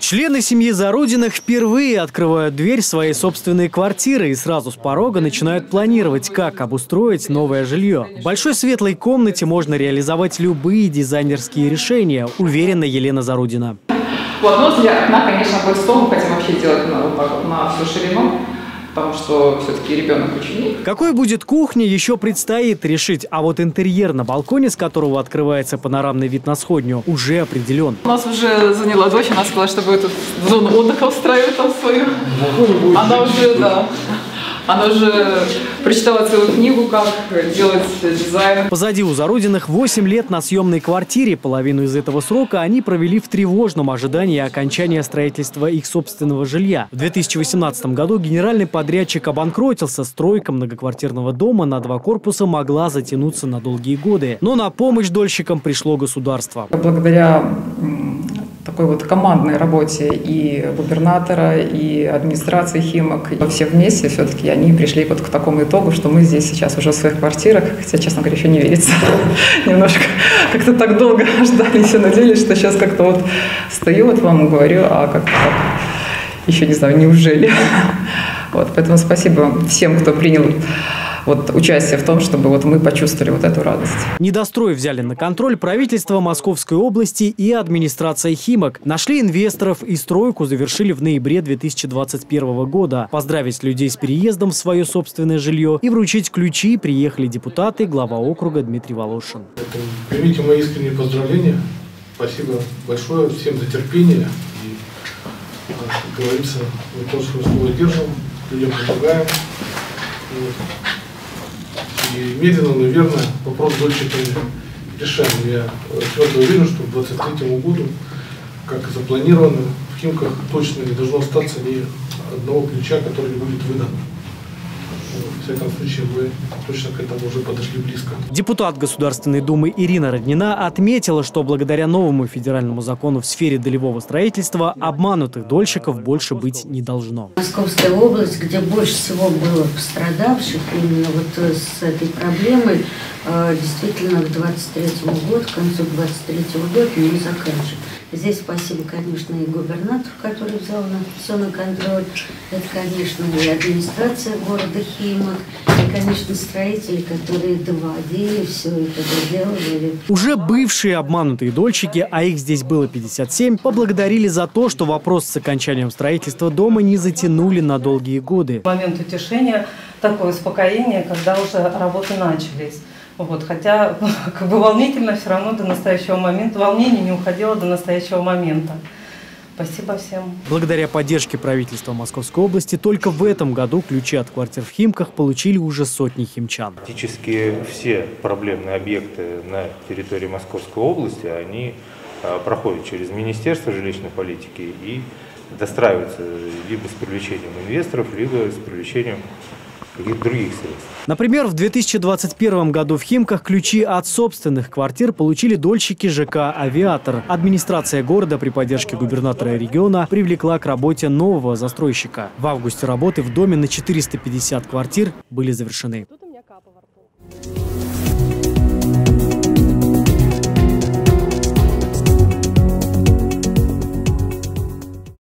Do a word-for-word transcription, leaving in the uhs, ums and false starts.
Члены семьи Зарудиных впервые открывают дверь своей собственной квартиры и сразу с порога начинают планировать, как обустроить новое жилье. В большой светлой комнате можно реализовать любые дизайнерские решения, уверена Елена Зарудина. Вот, но для окна, конечно, будет стол, мы хотим вообще делать на, вот так вот, на всю ширину, потому что все-таки ребенок ученик. Какой будет кухня, еще предстоит решить, а вот интерьер на балконе, с которого открывается панорамный вид на сходню, уже определен. У нас уже заняла дочь, она сказала, что будет тут зону отдыха устраивать там свою. Она уже, да. Она уже прочитала целую книгу, как делать дизайн. Позади у Зарудиных восемь лет на съемной квартире. Половину из этого срока они провели в тревожном ожидании окончания строительства их собственного жилья. В две тысячи восемнадцатом году генеральный подрядчик обанкротился. Стройка многоквартирного дома на два корпуса могла затянуться на долгие годы. Но на помощь дольщикам пришло государство. Благодаря такой вот командной работе и губернатора, и администрации Химок, и все вместе все-таки они пришли вот к такому итогу, что мы здесь сейчас уже в своих квартирах, хотя, честно говоря, еще не верится. Немножко как-то так долго ждали, все надеялись, что сейчас как-то вот стою, вот вам говорю, а как-то так, еще не знаю, неужели. Вот, поэтому спасибо всем, кто принял вот участие в том, чтобы вот мы почувствовали вот эту радость. Недострой взяли на контроль правительство Московской области и администрация Химок. Нашли инвесторов и стройку завершили в ноябре две тысячи двадцать первого года. Поздравить людей с переездом в свое собственное жилье и вручить ключи приехали депутаты, глава округа Дмитрий Волошин. Примите мои искренние поздравления. Спасибо большое всем за терпение. И, как говорится, мы то, что слово держим, людям помогаем. И медленно, но верно вопрос дольщиками решаем. Я твердо уверен, что к две тысячи двадцать третьему году, как и запланировано, в Химках точно не должно остаться ни одного ключа, который не будет выдан. В всяком случае, мы точно к этому уже подошли близко. Депутат Государственной Думы Ирина Роднина отметила, что благодаря новому федеральному закону в сфере долевого строительства обманутых дольщиков больше быть не должно. Московская область, где больше всего было пострадавших именно вот с этой проблемой, действительно к двадцать третьему году, к концу двадцать третьего года не заканчивает. Здесь спасибо, конечно, и губернатору, который взял на все на контроль. Это, конечно, и администрация города Химок, и, конечно, строители, которые доводили все это, доделывали. Уже бывшие обманутые дольщики, а их здесь было пятьдесят семь, поблагодарили за то, что вопрос с окончанием строительства дома не затянули на долгие годы. В момент утешения такое успокоение, когда уже работы начались. Вот, хотя как бы волнительно все равно до настоящего момента, волнение не уходило до настоящего момента. Спасибо всем. Благодаря поддержке правительства Московской области только в этом году ключи от квартир в Химках получили уже сотни химчан. Практически все проблемные объекты на территории Московской области, они проходят через Министерство жилищной политики и достраиваются либо с привлечением инвесторов, либо с привлечением каких-то других средств. Например, в две тысячи двадцать первом году в Химках ключи от собственных квартир получили дольщики ЖК «Авиатор». Администрация города при поддержке губернатора региона привлекла к работе нового застройщика. В августе работы в доме на четыреста пятьдесят квартир были завершены.